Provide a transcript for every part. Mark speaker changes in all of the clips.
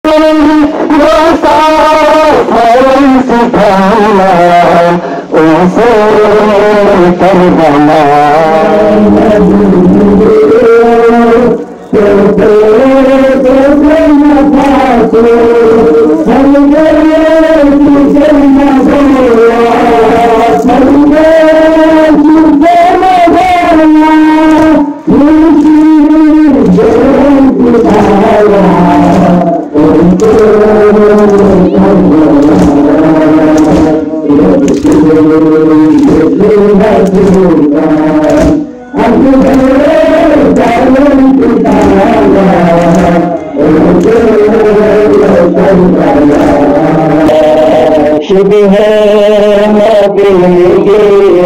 Speaker 1: उसे करबला शुभ है नबी के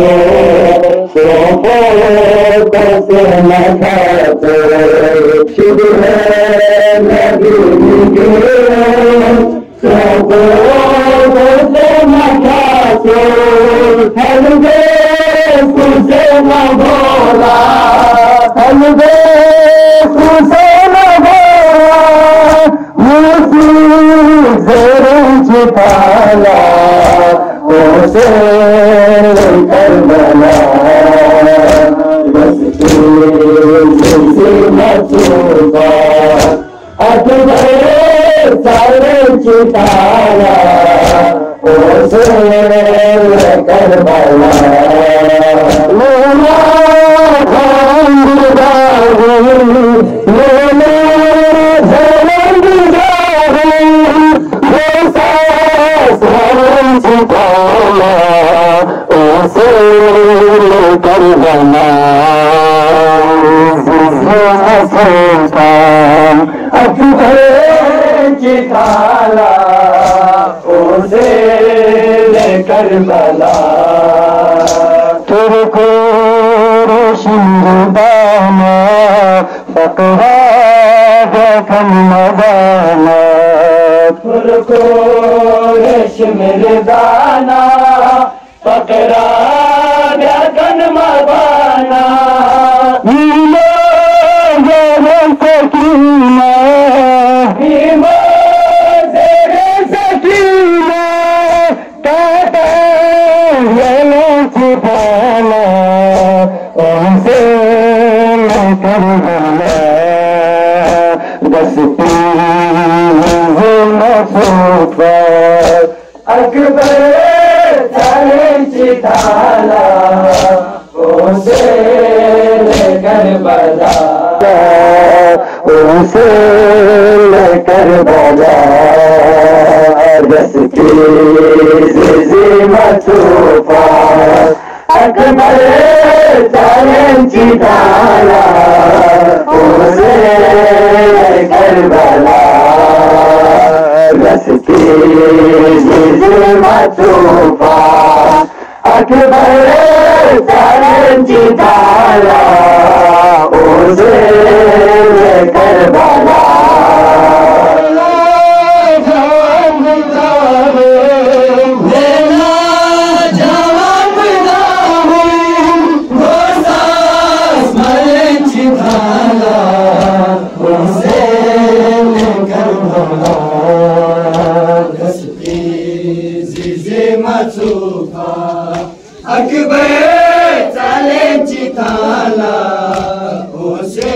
Speaker 1: सोफो कैसे न खाते शुभ है नबी के सोफो कैसे न खाते हलवे तुझे न भोला हलवे तुझे न भोला छिपाला उसे करबला बस तुझसे न छूटा अकबर सारे छिपाला उसे करबला करबला अकबर चिताला उसे करबला तुरको रोशनदाना फकरा देखन मदाना तुरको रेशमदाना फकरा देखन मदाना नीलो ज़ेरे सकीना नीलो ज़ेरे सकीना कहते ये छिपाना उनसे मैं करबला बस तू अकबर सारे चिताला उसे करबला उसे करबला बस मथूफा अकबर सारे चिताला उसे करबला बस मथूफा अकबर सारे चिताला उसे करबला अकबर चले चिताला उसे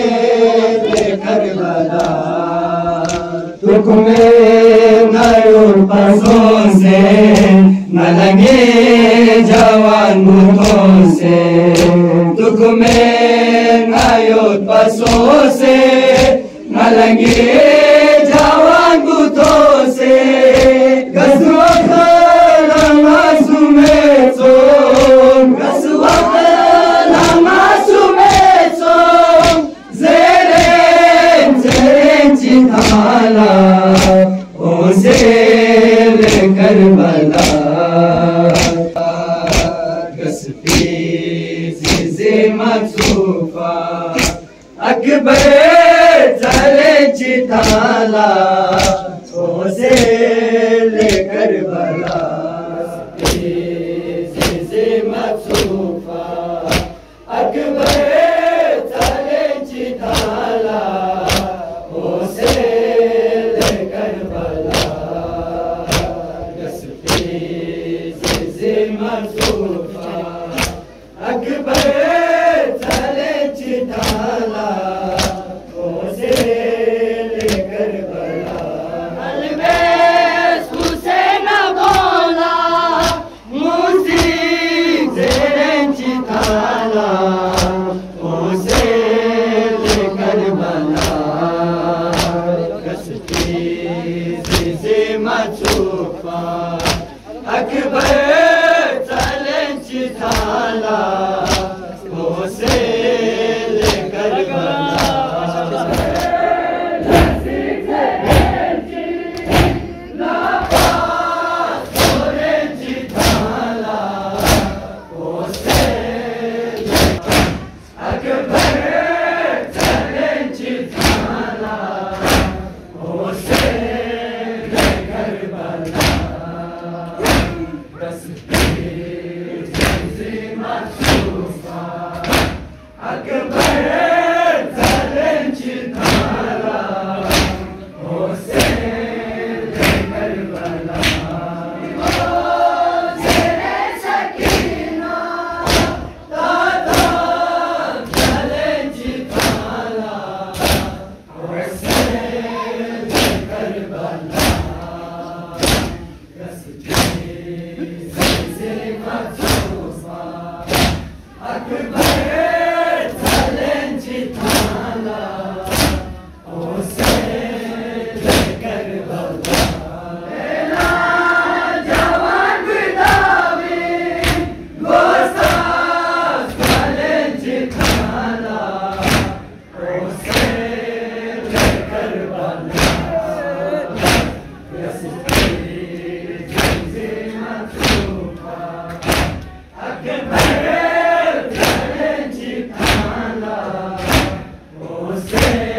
Speaker 1: करबला दुख में नयूर पसों से न लगे जवान मुठों से दुख में नयूर पसों से न लगे जवान मुठों से उसे करबला मथूफा अकबर चले चिताला उसे करबला मथूफा अकबर चले चिताला उसे Karbala Zizi machupa Akbar challenge thala Kose lekar Jose